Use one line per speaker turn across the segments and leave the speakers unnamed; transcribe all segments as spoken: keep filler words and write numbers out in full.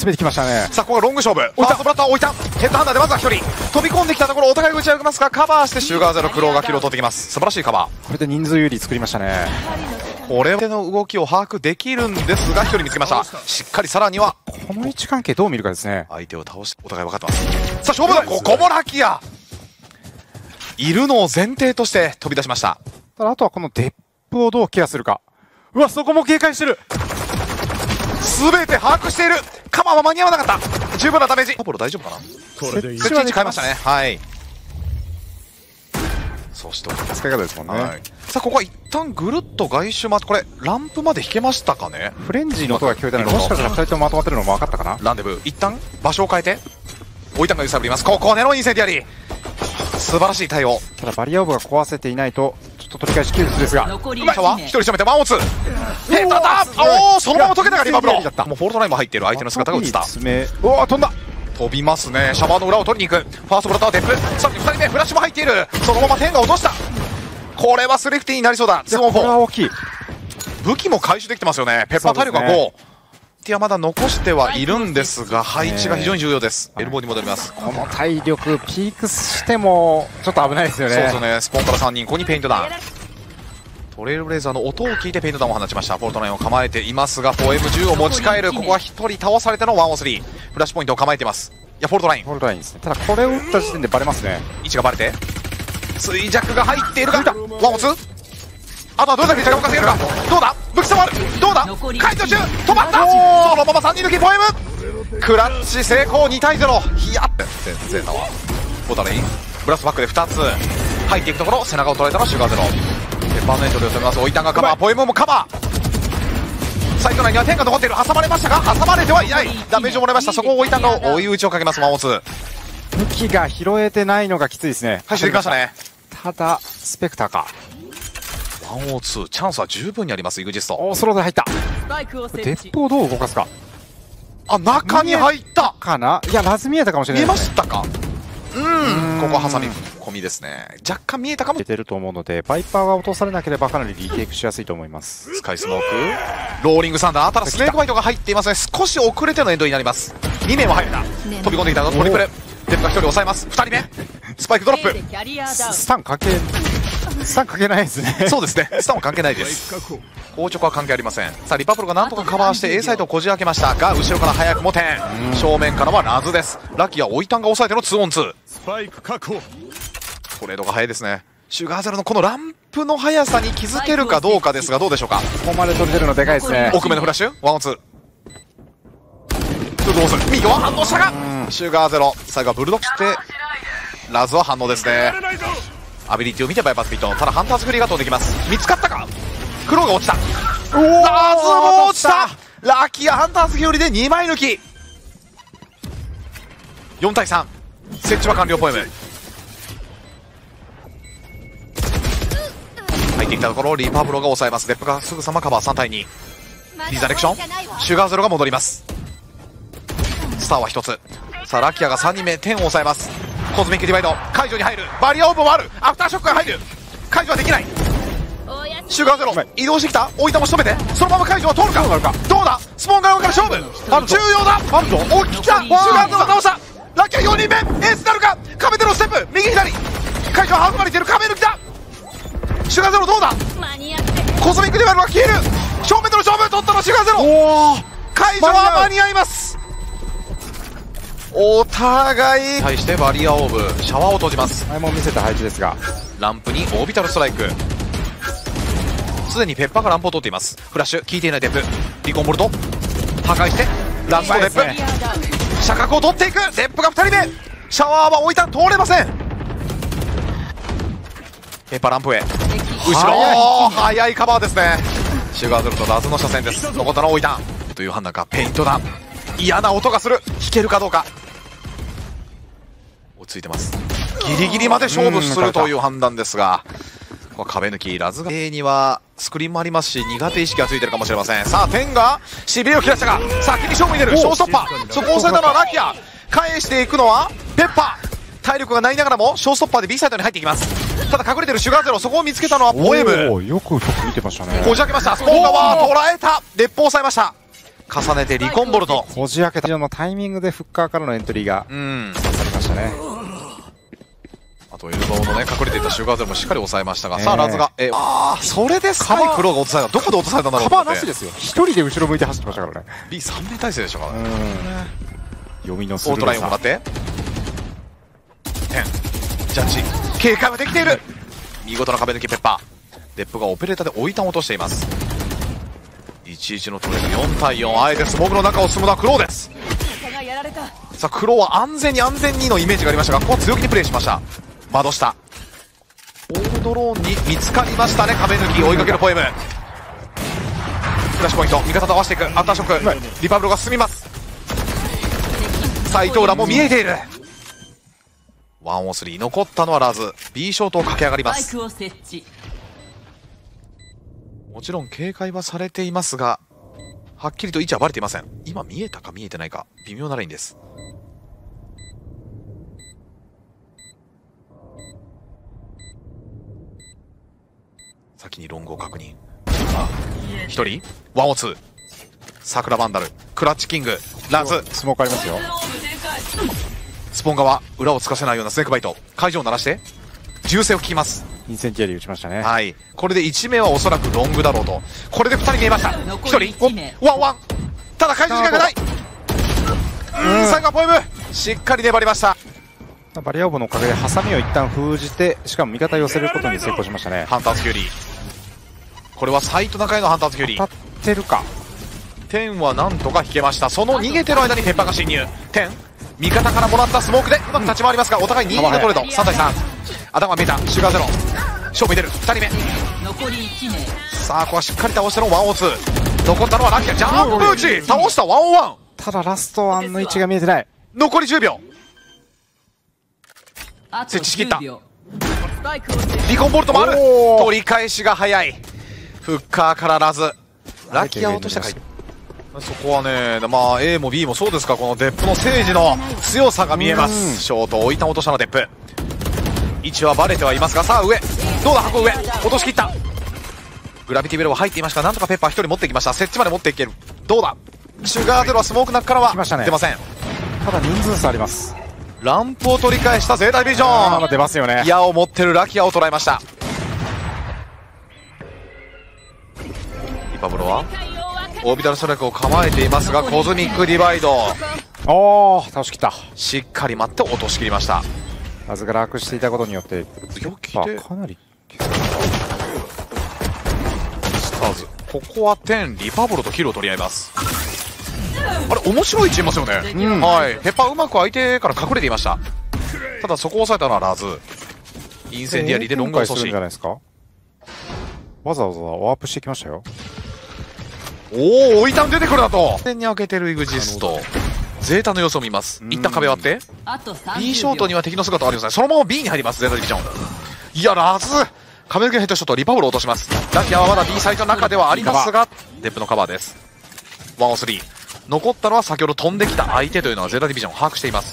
詰めてきましたね。
さあここがロング勝負。ファーストブラッドは置いた。ヘッドハンターでまずはひとり飛び込んできたところお互い打ち上げますがカバーしてシュガーゼロクローがキルを取ってきます。素晴らしいカバー。
これで人数有利作りましたね。
これの動きを把握できるんですがひとり見つけました。しっかりさらには
この位置関係どう見るかですね。
相手を倒してお互い分かってます。さあ勝負だ。ここもラキアいるのを前提として飛び出しました。
ただあとはこのデップをどうケアするか。うわそこも警戒してる。
全て把握している。カバーは間に合わなかった。十分なダメージ。ポポロ大丈夫かな。
これで
設置位置変えましたね。はい。そして
使い方ですもんね、
はい、さあここは一旦ぐるっと外周回ってこれランプまで引けましたかね。
フレンジの音が聞こえたのでもしかしたらふたりともまとまってるのも分かったかな。
ランデブー一旦場所を変えて置いたんが揺さぶります。ここネロインセンティアリー素晴らしい対応。た
だバリアオブが壊せていないとちょっと取り返し窮屈ですが
うまいは一人仕留めてワンオンツーヘッドだ。おおそのまま解けたがリバブロ。もうフォルトラインも入っている相手の姿が映った。
うわ飛んだ。
飛びますね。シャワーの裏を取りに行く。ファーストブラターデップさらにふたりめフラッシュも入っている。そのまま天が落とした。これはスレフティになりそうだ。ツーオンフォー。
これは大きい。
武器も回収できてますよね。ペッパー体力がご。ティアまだ残してはいるんですが配置が非常に重要です。エルボーに戻ります。
この体力ピークしてもちょっと危ないですよね。
そうですね。スポンからさんにんここにペイントダウン。トレイルブレイザーの音を聞いてペイントダウンを放ちました。フォルトナインを構えていますが フォーエムじゅう を持ち帰る。ここはひとり倒されてのワンオンスリーフラッシュポイントを構えています。いやフォルトライン
フォルトラインですね。ただこれを打った時点でバレますね。
位置がバレて衰弱が入っているがワンオンツー。あとはどれだけ時間を稼げるか。どうだ武器差もある。どうだ解除中止まった。そのままさんにん抜きフォーエムクラッチ成功にたいゼロ。ヒヤッゼータはフォータレインブラストバックでふたつ入っていくところ背中を取られたのはシュガーゼロ。ペッパーのエントリーを止めます。オイタンがカバーポエムもカバー。サイト内には天が残っている。挟まれましたが挟まれてはいない。ダメージをもらいました。そこをオイタンが追い打ちをかけます。ワンオンツー。
武器が拾えてないのがきついですね。
回収できましたね。
ただスペクターか
ワンオンツーチャンスは十分にあります。イグジスト
おーソロで入った。デップをどう動かすか。
あ中に入った
かな。いやラズ見えたかもしれない、
見えましたか。うんここは挟み込みですね。若干見えたかも。
出てると思うのでバイパーが落とされなければかなりリテイクしやすいと思います。
スカイスモークローリングサンダー。ただスネークバイトが入っていますね。少し遅れてのエンドになります。にめいも入れた。飛び込んできたトリプルデップがひとり抑えます。ふたりめスパイクドロップ
スタン関係スタン関係ないですね。
そうですねスタンは関係ないです。硬直は関係ありません。さあリパプロがなんとかカバーして A サイトをこじ開けましたが後ろから早くも点正面からはラズです。ラッキーはオイタンが抑えてのツーオンツー。
スパイク確保。
トレードが早いですね。シュガーゼロのこのランプの速さに気づけるかどうかですがどうでしょうか。
ここまで取れてるのでかいですね。
奥目のフラッシュワンオンツーツーどうする。右は反応したがシュガーゼロ最後はブルドッグしてラズは反応ですね。アビリティを見てバイパースピット。ただハンターズフリーが飛んできます。見つかったか。クローが落ちた。ラズも落ちた。ラッキーはハンターズフリーでにまい抜き。よんたいさん設置は完了。ポエム入ってきたところリパブロが抑えます。デップがすぐさまカバー。さんたいにリザレクションシュガーゼロが戻ります。スターはひとつ。さあラッキアがさんにんめ点を抑えます。コズミックディバイド解除に入る。バリアオーブンもある。アフターショックが入る。解除はできない。シュガーゼロ移動してきた。置いたも仕留めてそのまま解除は通るか。どうだスポーン側から勝負重要だ。おっきた。シュガーゼロ倒した。ラッキアよにんめエースなるか。壁でのステップ右左解除はハーフまでいってる。壁抜きだ。シュガーゼロどうだ。コズミックディバイドが消える。正面での勝負取ったのシュガーゼロ。解除は間に合います。お互い対してバリアオーブシャワーを閉じます。
前も見せた配置ですが
ランプにオービタルストライク。すでにペッパーがランプを取っています。フラッシュ効いていないデップリコンボルト破壊してラストデップ、ね、射角を取っていく。デップがふたりめシャワーは置いた通れません。ペッパーランプへ後ろ早いカバーですね。シュガーゼロとラズの車線です。残ったのは置いたという判断か。ペイントだ。嫌な音がする。引けるかどうか。落ち着いてます。ギリギリまで勝負するという判断ですがここは壁抜き。ラズが A にはスクリーンもありますし苦手意識がついてるかもしれません。さあ天がしびれを切らしたが先に勝負に出る。ショーストッパーそこを抑えたのはラキア。返していくのはペッパー。体力がないながらもショーストッパーで B サイドに入っていきます。ただ隠れてるシュガーゼロそこを見つけたのはポエム。
よく見てましたね。
こじ開けました。スポーン側捉えた。デップを抑えました。 重ねてリコンボルト。
こじ開けたのタイミングでフッカーからのエントリーが
うん
刺さりましたね。
あとエルボーのね隠れていたシュガーゼロもしっかり抑えましたが、
えー
さあラズがえああそれでスカイクローが落とされた。どこで落とされたんだろう
カ
と思って。
バーなしですよ。一人で後ろ向いて走ってましたからね。
ビーさん 名体制でしたからね。
うん読みの
オートラインをもら
鋭さ
って点ジャッジ警戒はできている。見事な壁抜きペッパー。デップがオペレーターで追いタンを落としています。いちいちのトレードよん対よん。あえてスモークの中を進むのはクローです。さあクローは安全に安全にのイメージがありましたが、ここは強気にプレイしました。窓下オールドローンに見つかりましたね。壁抜き追いかけるポエム。フラッシュポイント味方と合わせていくアンターショック。リパブロが進みます。斉藤らも見えている。ワンオースリー残ったのはラズ。 B ショートを駆け上がります。もちろん警戒はされていますが、はっきりと位置はバレていません。今見えたか見えてないか微妙なラインです。先にロングを確認。ひとりワンオーツー桜バンダルクラッチキングラズ。
スモークありますよ。
スポン側裏をつかせないようなスネークバイト。会場を鳴らして銃声を聞きます。
インセンティアリー打ちましたね。
はい、これでいち名はおそらくロングだろうと。これでふたり見えました。ひとりワンワン。ただ回収時間がない。うん最後はポエムしっかり粘りました。
バリアオーブのおかげでハサミを一旦封じて、しかも味方を寄せることに成功しましたね。
ハンターズキュウリこれはサイト中へのハンターズキュウリ
当たってるか。
点はなんとか引けました。その逃げてる間にペッパーが侵入。点味方からもらったスモークでうまく立ち回りますが、お互いににのトレード。さん対さん頭が見えたシュガーゼロ勝負に出るふたりめ。さあここはしっかり倒してのワンオーツー。残ったのはラッキージャンプ打ち倒したワンオーワン。
ただラストワンの位置が見えてない。
残りじゅうびょう設置しきった。リコンボルトもある。取り返しが早い。フッカーからラズラッキーアウトしたかい。そこはね、まあ A も B もそうですが、このデップの政治の強さが見えます。ショート置いた落としたのデップ。位置はバレてはいますが、さあ上どうだ箱上落としきった。グラビティベルは入っていましたが、なんとかペッパーひとり持ってきました。設置まで持っていける。どうだシュガーゼロはスモーク中からは出ません。
ただ人数差あります。
ランプを取り返したゼータディビジョン。
出ますよね。
矢を持ってるラキアを捉えました。リパブロはオービタルストライクを構えていますが、コズミックディバイド
おお倒しきった。
しっかり待って落としきりました。
ラズが楽していたことによって
強気で
かなり
スターズここは点リパブロとキルを取り合います。あれ面白い位置いますよね、うん、はいペッパーうまく相手から隠れていました。ただそこを抑えたのはラズ。インセンディアリーでロングを阻止。
じゃないですか。わざわざワープしてきましたよ。
おお置いたん出てくるだと点に開けてるイグジストゼータの様子を見ます。一旦壁割って B ショートには敵の姿はありません。そのまま B に入ります。ゼータディビジョン。いやラズ壁抜きのヘッドショットリパブルを落とします。ラキアはまだ B サイトの中ではありますがデップのカバーです。ワンオースリー残ったのは先ほど飛んできた相手というのはゼータディビジョンを把握しています。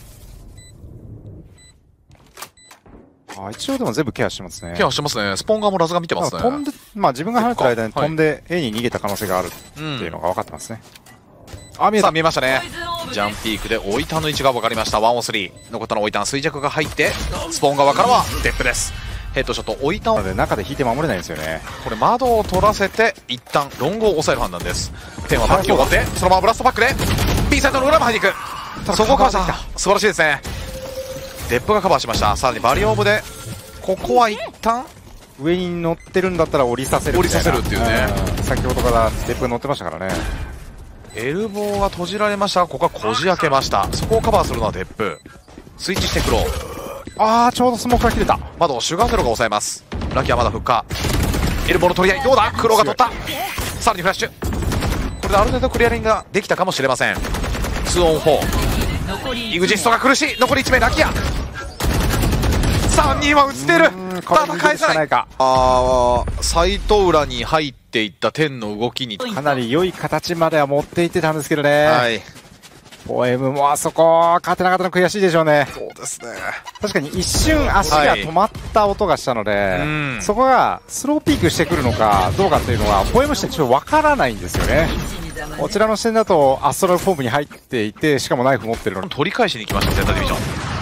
あ一応でも全部ケアしてますね。
ケアしてますね。スポンガーもラズが見てますね。
飛んで、まあ自分が離れてる間に飛んで A に逃げた可能性があるっていうのが分かってますね。うん、あ見えた。
さあ見えましたね。ジャンピークでオイタンの位置が分かりました。ワンオースリー残ったのオイタン衰弱が入ってスポン側からはデップです。ヘッドショットオイタンを
で中で引いて守れないんですよね。こ
れ窓を取らせて一旦ロングを抑える判断です。点はバッキーを持ってそのままブラストパックで B サイトの裏も入っていく。そこをカバーしてきた。素晴らしいですね。デップがカバーしました。さらにバリオーブでここは一旦
上に乗ってるんだったら降りさせる
降りさせるっていうね。
先ほどからデップ乗ってましたからね。
エルボーが閉じられましたがここはこじ開けました。そこをカバーするのはデップ。スイッチしてクロー。
ああちょうどスモークが切れた。
窓をシュガーゼロが抑えます。ラキはまだ復活。エルボーの取り合いどうだクローが取った。さらにフラッシュ。これである程度クリアリングができたかもしれません。にオンフォー。イグジストが苦しい。残りいち名ラキア。さんにんは映ってる。ただ返さない。ああサイト裏に入っていった天の動きに
かなり良い形までは持っていってたんですけどね。
はい。
ポエムもあそこ勝てなかったの悔しいでしょうね。
そうですね。
確かに一瞬足が止まった音がしたので、はい、そこがスローピークしてくるのかどうかっていうのはポエムしてちょっとわからないんですよね。 こちらの視点だとアストラルフォームに入っていて、しかもナイフ持ってるの。
取り返しに行きましたゼータディビジョン。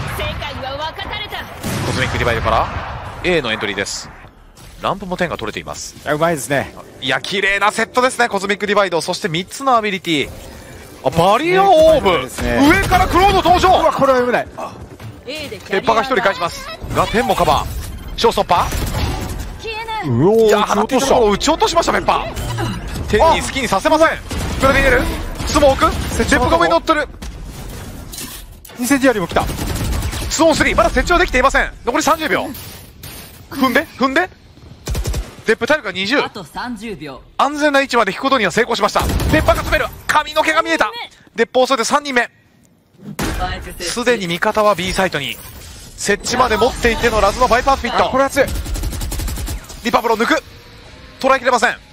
コズミックディバイドから A のエントリーです。ランプも点が取れています。
いや、うまいですね。
いや、綺麗なセットですね、コズミックディバイド。そしてみっつのアビリティ、あ、バリアオーブ、ね、上からクロード登場。
うわ、これはよくない。
ペッパーがひとり返しますが、天もカバー、ショーストッパー、
うおー、
いや、放っていたところを撃ち落としました。ペッパー天に好きにさせません。プラディネルスモーク、デップが上に乗ってる。
インセンディアリーも来た。
スモーンスリー、まだ設置はできていません。残りさんじゅうびょう。踏んで踏んでデップ体力がにじゅう。
あとさんじゅうびょう。
安全な位置まで引くことには成功しました。ペッパーが詰める。髪の毛が見えた。デップを襲ってさんにんめ。すでに味方は B サイトに設置まで持っていてのラズのバイパースピット。
これ熱い。
リパブロ抜く。捉えきれません。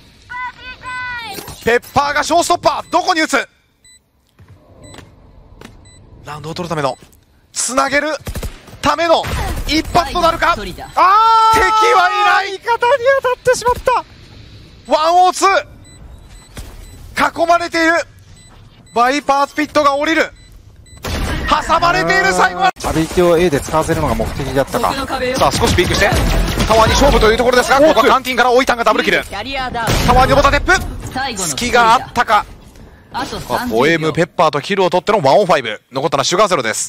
ペッパーがショーストッパー、どこに打つ。ラウンドを取るための、つなげるための一発となるか。あー、敵はいない。
味方に当たってしまった。
ワンオーツー囲まれている。バイパースピットが降りる。挟まれている。最後は
アビリティを A で使わせるのが目的だったか。
さあ少しピークしてタワーに勝負というところですが、ここはカンティンからオイタンがダブルキル。タワーに登ったデップ、隙があったか。ポエムペッパーとキルを取ってのワンオンファイブ。残ったのはシュガーゼロです。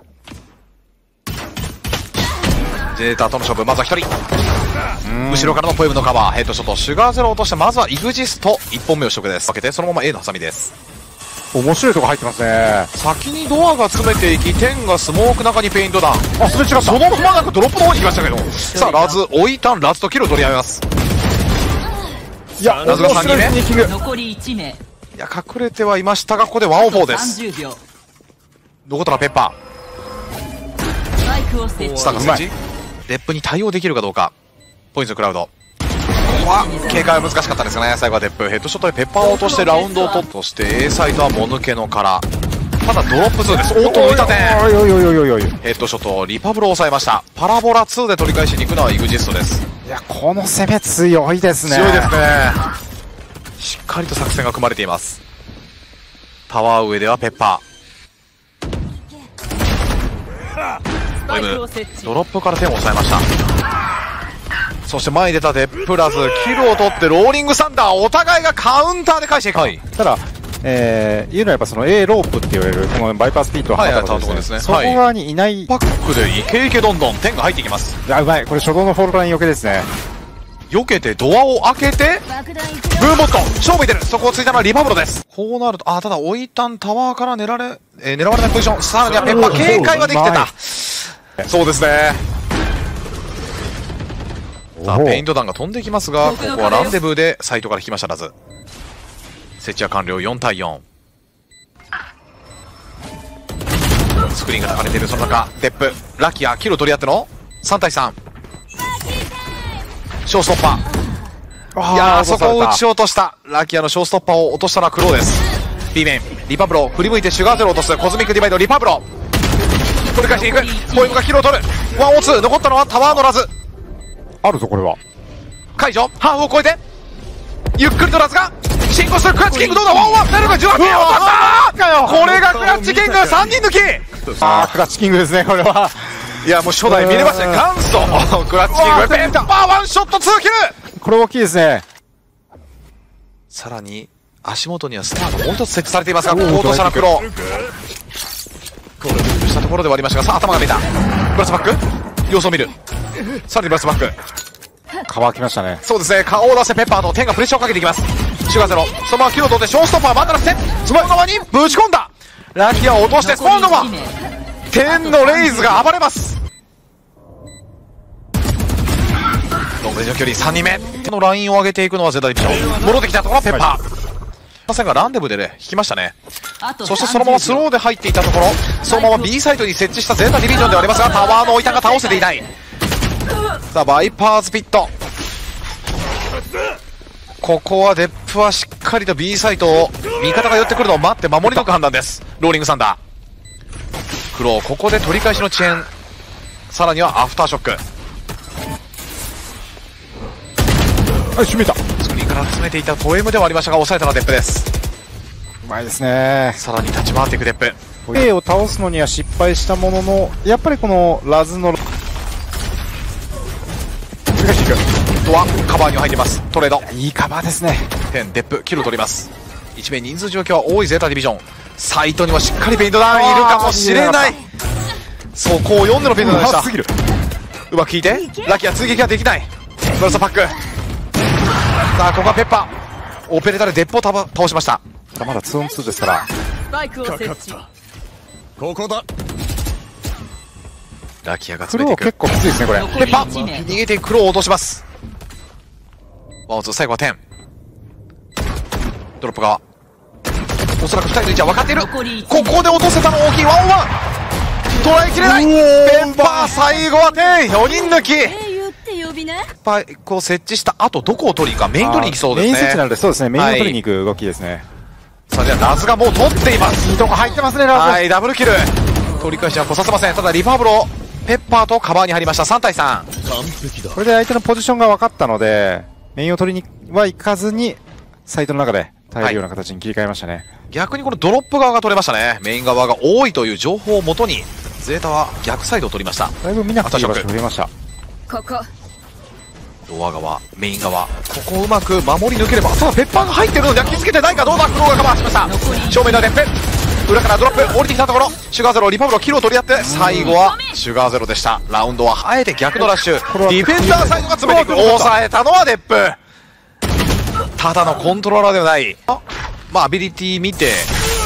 ジェネレーターとの勝負、まずはひとり。後ろからのポエムのカバー、ヘッドショット、シュガーゼロを落として、まずはイグジストいっぽんめを取得です。分けてそのまま A のハサミです。
面白いとこ入ってますね。
先にドアが詰めていき、テンがスモーク中にペイントダウン。
あ、それ違った。
そのままなくドロップの方に行きましたけど、さあラズ、オイタン、ラズとキルを取り合います。
いや、
ラズがさんにんめ。
残りいちめい。
いや、隠れてはいましたが、ここでワンオンフォーです。残ったらペッパー。スターが設置。デップに対応できるかどうか。ポイントクラウド。ここは警戒は難しかったですね。最後はデップヘッドショットでペッパーを落としてラウンドを取って、そして A サイトはもぬけの殻。ただドロップツーです。おっと、抜いた点。ヘッドショット、リパブロを抑えました。パラボラツーで取り返しに行くのはイグジストです。
いや、この攻め強いですね。
強いですね。しっかりと作戦が組まれています。タワー上ではペッパー。ポエム、ドロップから点を抑えました。そして前に出たデップラズ、キルを取ってローリングサンダー、お互いがカウンターで返していく。はい、
ただ、えー、言うのはやっぱその A ロープって言われるこのバイパースピードを放ったところですね。そこ側にいない、
パックでイケイケどんどん点が入っていきます。
いや、うまい。これ初動のフォローライン避けですね。
避けてドアを開けてブーンボット勝負に出る。そこをついたのはリパブロです。こうなると、あ、ただオイタンタワーから狙われ、えー、狙われないポジション。さらにはペッパー警戒はできてた。そうですね。さあペイント弾が飛んできますが、ここはランデブーでサイトから引きました。ラズ設置は完了。よんたいよん。スクリーンが流れているその中、デップラキアキルを取り合ってのさんたいさん。ショーストッパー。いやー、そこを打ち落としたラキアのショーストッパーを落としたのはクローです。 B 面リパブロ振り向いてシュガーゼロを落とす。コズミックディバイドリパブロ取り返していく。ポイントがキルを取る。ワンオーツー。残ったのはタワーのラズ。
あるぞこれは。
解除。ハーフを超えてゆっくりとラズが進行する。クラッチキングどうだ。ワンワンなるかじゅうはちてん落とした。これがクラッチキングさんにん抜き。
あー、クラッチキングですねこれは。
いや、もう初代見れましたね。元祖クラッチキングペンパーワンショットツーキル。
これ大きいですね。
さらに足元にはスターがもう一つ設置されていますが、ここ落としたのクロクローしたところではありましたが、さあ頭が出た。ブラスバック様子を見る。さらにブラスバック
乾きましたね。
そうですね。顔を出してペッパーと天がプレッシャーをかけていきます。シュガーゼロそのままキルを取ってショーストッパー真ん中してその側にぶち込んだ。ラキアを落としてそのまま天のレイズが暴れます。ロングレンジの距離さんにんめ。このラインを上げていくのはゼータディビジョン。戻ってきたところはペッパー。ませんがランデブでね引きましたね。そしてそのままスローで入っていたところ、そのまま B サイトに設置したゼータディビジョンではありますが、タワーの置いたが倒せていない。さあバイパーズピット、ここはデップはしっかりと B サイトを味方が寄ってくるのを待って守り抜く判断です。ローリングサンダークロー、ここで取り返しの遅延、さらにはアフターショック。
はい、閉めた。
スクリーンかから詰めていたポエムではありましたが、抑えたのはデップです。
うまいですね。
さらに立ち回っていくデップ。
A を倒すのには失敗したものの、やっぱりこのラズの難しい
とはカバーには入っています。トレード
いいカバーですね。
点デップキルを取ります。一名人数状況は多いゼータディビジョン。サイトにもしっかりペイントダウンいるかもしれない。そこを読んでのペイントダウンでした。
すぎる。
うまく効いてラキは追撃はできない。ブラストパック。さあここはペッパーオペレーターでデップを倒しました。
まだ ツーオンツー ですから。
バイクを設置。
ここだ。
ラキアが詰めていく。
結構きついですねこれ。
ペッパー逃げて黒を落とします。ワンオンツー最後はテン。ドロップ側。おそらくふたりの位置は分かっている。ここで落とせたの大きい。ワンオンワン捉えきれない。ペッパー最後はテン。よにん抜き。パイクを設置した後どこを取りに行くか。メイン取りに行きそうですね。
メイン設置なのでそうですね。メインを取りに行く動きですね。
さあじゃあラズがもう取っています。
いいとこ入ってますねラズ。
はいダブルキル。取り返しは来させません。ただリファブロペッパーとカバーに入りました。さんたいさん。
完璧だ。
これで相手のポジションが分かったのでメインを取りにはいかずにサイトの中で耐えるような形に切り替えましたね。
逆にこのドロップ側が取れましたね。メイン側が多いという情報をもとにゼータは逆サイドを取りました。
だいぶ見なくていい場所増えました。
ここ
ドア側メイン側ここをうまく守り抜ければ。さあペッパーが入ってるので気づけてないかどうだ。黒がカバーしました。正面のデップ裏からドロップ降りてきたところシュガーゼロリパブロキルを取り合って最後はシュガーゼロでした。ラウンドはあえて逆のラッシュ。ディフェンダーサイドが詰めていく。抑えたのはデップ。ただのコントローラーではない。まあアビリティ見て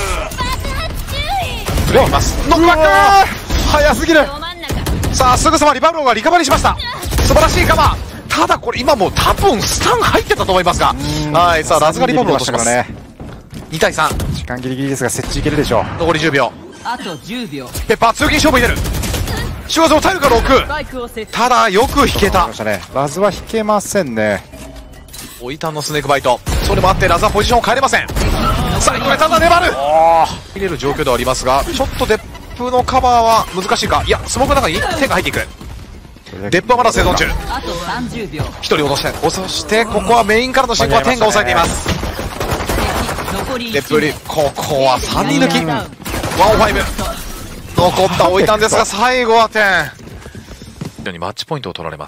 プレイます。ノックバック
早すぎる。
さあすぐさまリバブロがリカバリーしました。素晴らしいカバー。ただこれ今もう多分スタン入ってたと思いますが、はい。さあラズがリバブロを落とします。にたいさん。
時間ギリギリですが設置いけるでしょう。
残りじゅうびょう。
あとじゅうびょう。
ペッパー通勤勝負に出る。シュワズを耐えるかろく。ただよく引けた。
ラズは引けませんね。
オイタンのスネークバイト。それもあってラズはポジションを変えれません。さあこれただ粘る入れる状況ではありますが、ちょっとデップのカバーは難しいか。いやスモークの中に手が入っていく。デップはまだ生存中。
あとさんじゅうびょう。
ひとり落として、そしてここはメインからの進行はテンが抑えています。デップリここはさんにん抜き。ワンオンファイブ残ったオイタンですが最後はテン。非常にマッチポイントを取られます。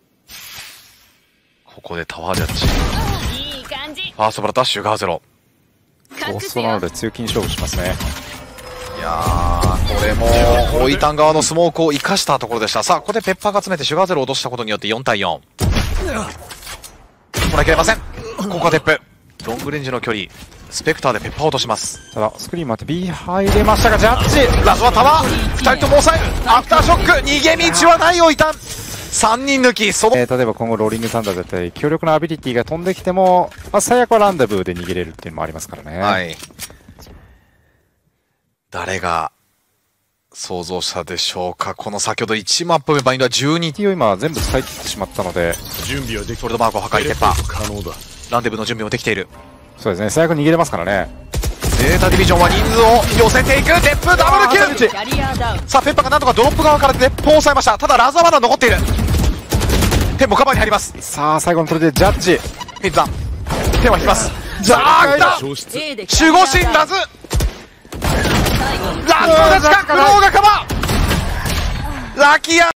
ここでタワージャッジ。ファーストブラッドはシュガーゼロ。
ゴーストなので強気に勝負しますね。
いやーこれもオイタン側のスモークを生かしたところでした。さあここでペッパーが詰めてシュガーゼロを落としたことによってよんたいよん。こらえきれません。ここはデップロングレンジの距離スペクターでペッパーを落とします。
ただスクリーンもあって B 入れましたがジャッジ
ラスはタワーふたりとも抑える。アフターショック逃げ道はないオイタンさんにん抜き。その、
えー、例えば今後ローリングサンダーだったり強力なアビリティが飛んできても、まあ、最悪はランダブーで逃げれるっていうのもありますからね。
はい。誰が想像したでしょうか。この先ほどいちマップ目バインドはじゅうに。
T を今全部使い切ってしまったので
準備はでき
ソルドマークを破壊ペッパー
可能だ。
ランデブーの準備もできている。
そうですね最悪逃げれますからね。
ゼータディビジョンは人数を寄せていく。デップダブルキル。さあペッパーがなんとかドロップ側からデップを抑えました。ただラズはまだ残っている。テンもカバーに入ります。
さあ最後の取りでジャッジ
ピンザンテンは引きます。ザー来た守護神ラズラズの出しかクローがカバーラキア